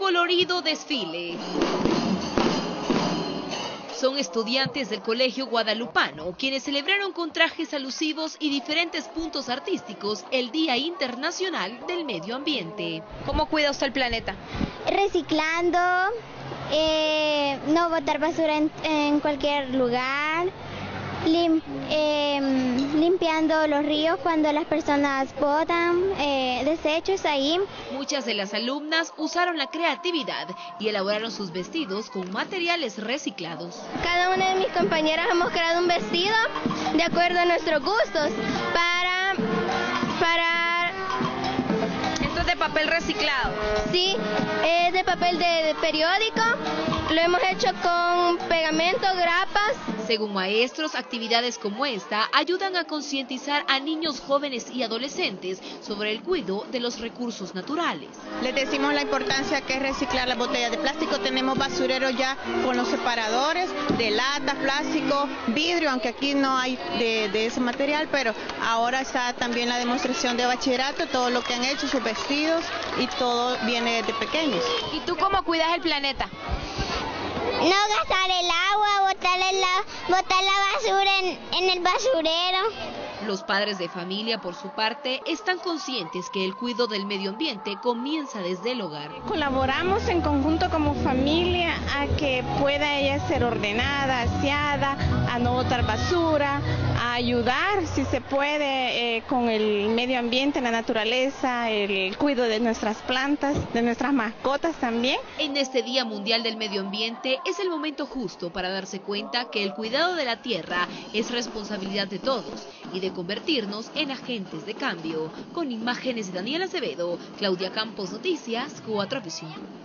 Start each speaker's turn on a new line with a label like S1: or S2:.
S1: colorido desfile. Son estudiantes del Colegio Guadalupano quienes celebraron con trajes alusivos y diferentes puntos artísticos el Día Internacional del Medio Ambiente.
S2: ¿Cómo cuida usted el planeta?
S3: Reciclando, no botar basura en cualquier lugar, limpiando los ríos cuando las personas botan desechos ahí.
S1: Muchas de las alumnas usaron la creatividad y elaboraron sus vestidos con materiales reciclados.
S3: Cada una de mis compañeras hemos creado un vestido de acuerdo a nuestros gustos para
S2: Esto es de papel reciclado.
S3: Sí, es de papel de periódico, lo hemos hecho con pegamento, grapas.
S1: Según maestros, actividades como esta ayudan a concientizar a niños, jóvenes y adolescentes sobre el cuidado de los recursos naturales.
S4: Les decimos la importancia que es reciclar las botellas de plástico. Tenemos basureros ya con los separadores de latas, plástico, vidrio, aunque aquí no hay de ese material, pero ahora está también la demostración de bachillerato, todo lo que han hecho, sus vestidos y todo viene desde pequeños.
S2: ¿Y tú cómo cuidas el planeta?
S3: No gastar el agua, botar la basura en el basurero.
S1: Los padres de familia, por su parte, están conscientes que el cuidado del medio ambiente comienza desde el hogar.
S5: Colaboramos en conjunto como familia a que pueda ella ser ordenada, aseada, a no botar basura, a ayudar si se puede con el medio ambiente, la naturaleza, el cuidado de nuestras plantas, de nuestras mascotas también.
S1: En este Día Mundial del Medio Ambiente es el momento justo para darse cuenta que el cuidado de la tierra es responsabilidad de todos y de convertirnos en agentes de cambio. Con imágenes de Daniela Acevedo, Claudia Campos, Noticias 4 Visión.